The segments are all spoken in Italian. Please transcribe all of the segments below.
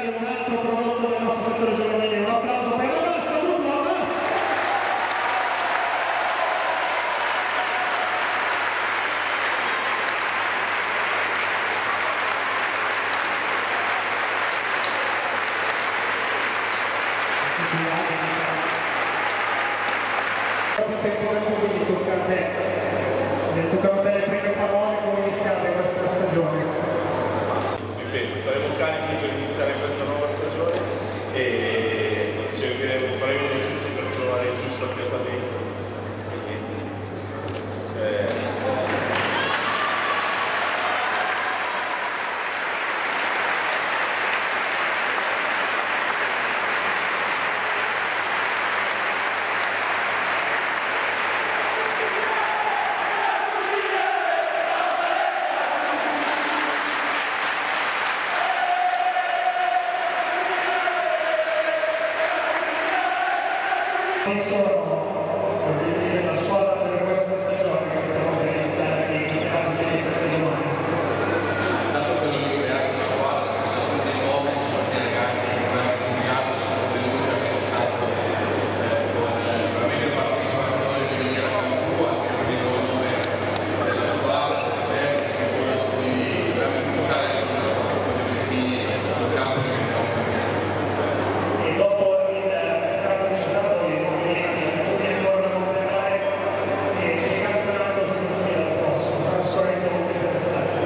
di un altro prodotto del nostro settore giovanile. Un applauso per Abbas, Abbas! Proprio tempo del tuo, quindi tocca a te. Toccano a te le prime parole, come iniziate questa stagione? Ripeto, saremo carichi per iniziare questa nuova stagione e faremo di tutto per trovare il giusto affiatamento. E niente. Non sono la squadra per questa stagione che stiamo per iniziare domani. Dato che non è anche una squadra che sono tutti nuovi, sono tutti ragazzi che hanno iniziato, sono venuti, hanno accettato con veramente partecipazione di venire a Campua, che è il nome della squadra, quindi dobbiamo cominciare a essere una squadra con gli obiettivi sul campo che dobbiamo cambiare. E dopo il mercato che c'è stato, ancora non vedrai che il campionato si conclude al prossimo, sarà sicuramente molto interessante.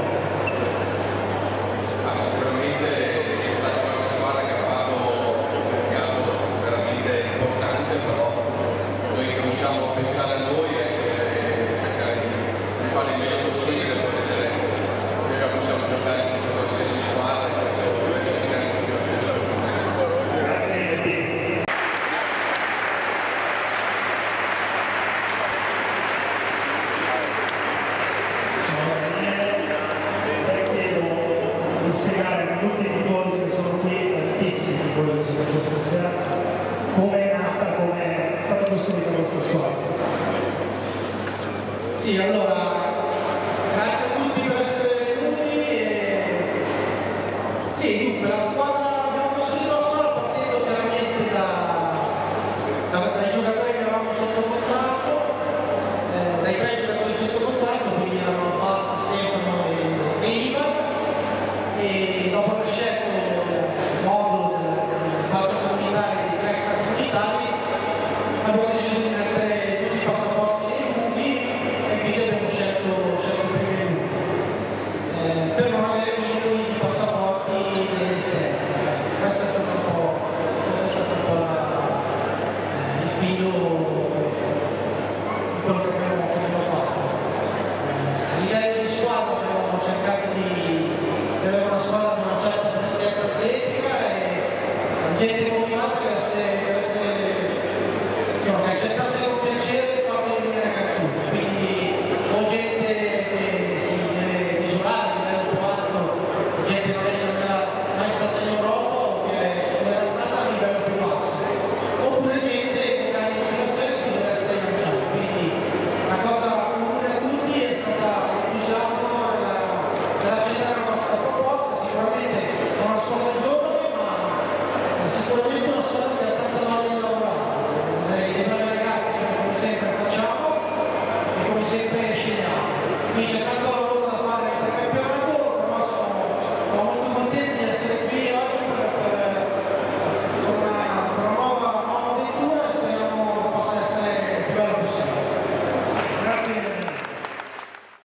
Sicuramente è stata una squadra che ha fatto un mercato veramente importante, però noi cominciamo a pensare a noi e cercare di fare il meglio possibile per vedere che possiamo giocare contro qualsiasi squadra e questo deve essere di grande motivazione. Grazie mille. Spiegare a tutti i tifosi che sono qui, tantissimi tifosi che sono qui stasera, come è nata, come è stata costruita questa squadra. Sì, allora, grazie a tutti per essere venuti. Sì, dunque, la